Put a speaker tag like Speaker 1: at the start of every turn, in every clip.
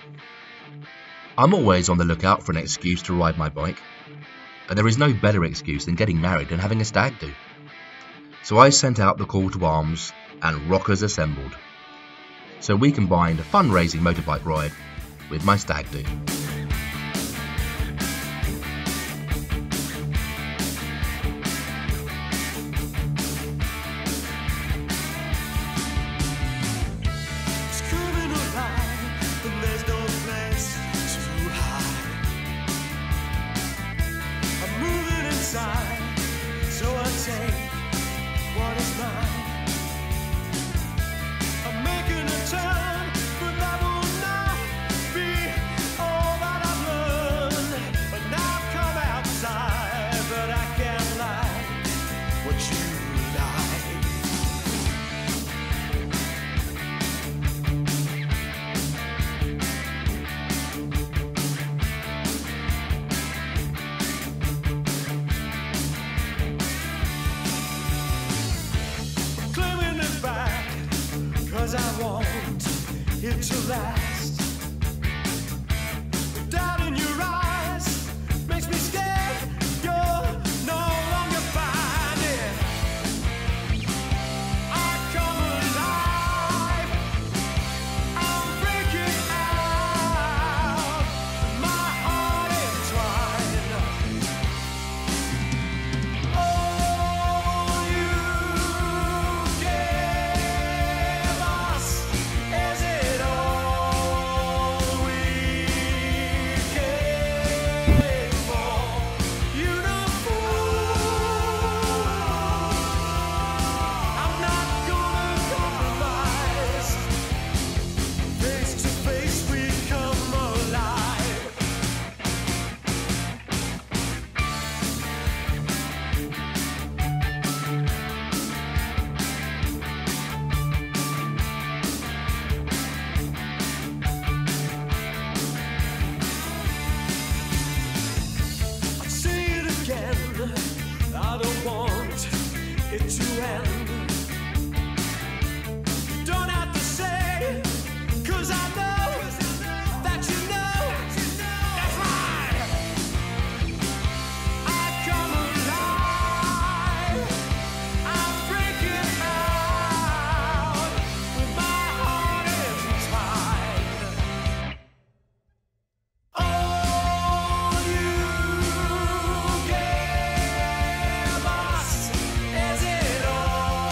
Speaker 1: I'm always on the lookout for an excuse to ride my bike, and there is no better excuse than getting married and having a stag do. So I sent out the call to arms and rockers assembled, so we combined a fundraising motorbike ride with my stag do.
Speaker 2: So I take what is mine. I'm making a turn, but that will not be all that I've learned. But now I've come outside, but I can't lie what you I want it to last. The doubt in your eyes makes me scared. You're no longer finding. I come alive. I'm breaking out. My heart is twined. Oh, you gave us. Is it all we came for? You know, I'm not gonna compromise. Face to face we come alive. I'll say it again, I don't want it to end. You don't have to say, 'cause I know that you know. That's right. I come alive. I'm breaking out. My heart is twined. All you gave us, is it all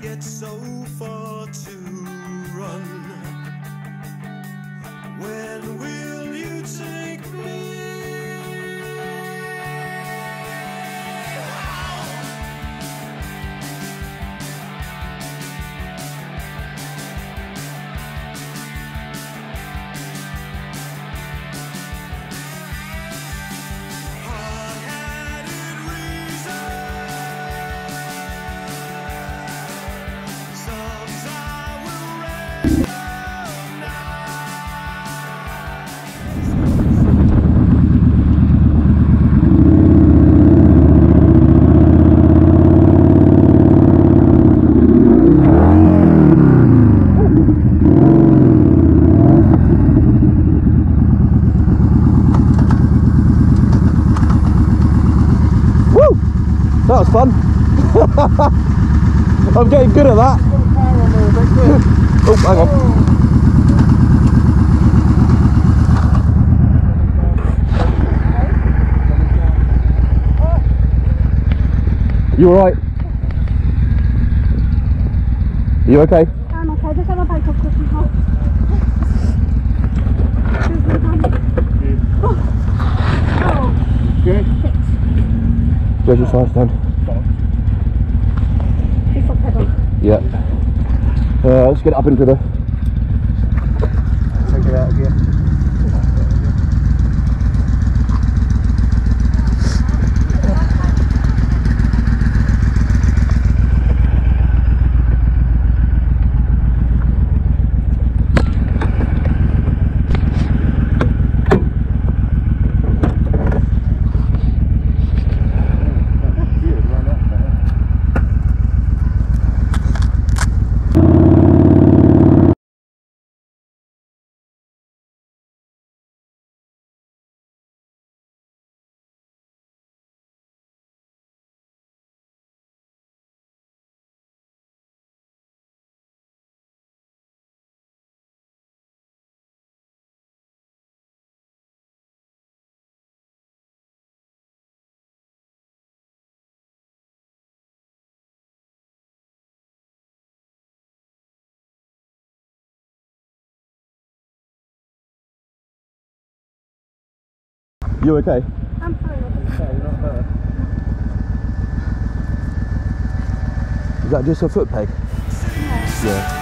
Speaker 2: get so far to run. When will you take me?
Speaker 3: That was fun. I'm getting good at that. Oh, hang on. You alright? Are you okay?
Speaker 4: I'm okay, just have a bike of cookies now.
Speaker 3: Good. Where's your side stand?
Speaker 4: This up pedal.
Speaker 3: Yeah. Let's get it up into the... Take it out again. You okay?
Speaker 4: I'm fine.
Speaker 3: You're not hurt. Is that just a foot peg?
Speaker 4: Yeah.
Speaker 3: Yeah.